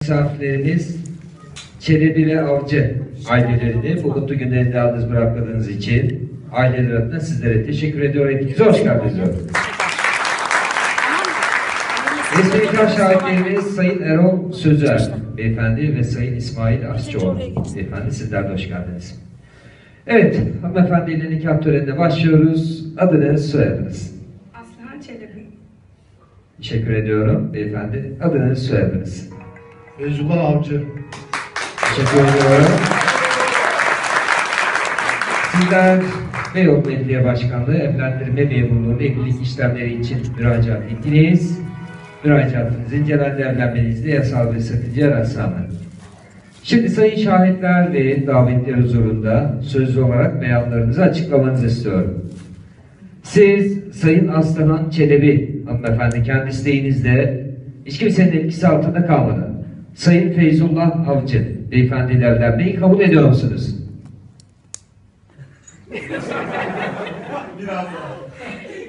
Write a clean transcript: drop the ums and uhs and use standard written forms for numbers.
Misafirlerimiz Çelebi ve Avcı ailelerini bu mutlu günlerinde yalnız bırakmadığınız için aileler adına sizlere teşekkür ediyor. Hepinize hoş geldiniz diyorum. Resmi nikah şahitlerimiz Sayın Erol Sözer Beyefendi ve Sayın İsmail Aşçıoğlu Beyefendi, sizler de hoş geldiniz. Evet, hanımefendiyle nikah törenine başlıyoruz. Adınız, soyadınız? Aslıhan Çelebi. Teşekkür ediyorum beyefendi. Adınız, soyadınız? Meczuban Avcı. Teşekkür ediyorum. Sizler Beyoğlu Belediye Başkanlığı Evlendirme Memurluğu evlilik işlemleri için müracaat ettiniz. Müracaatınız incelendi, evlenmenizde yasal ve sakınca rastlanmadı. Şimdi sayın şahitler ve davetler huzurunda sözlü olarak beyanlarınızı açıklamanızı istiyorum. Siz Sayın Aslıhan Çelebi hanımefendi kendi isteğinizle hiç kimsenin etkisi altında kalmadan Sayın Feyzullah Avcı beyefendiyle evlenmeyi kabul ediyor musunuz?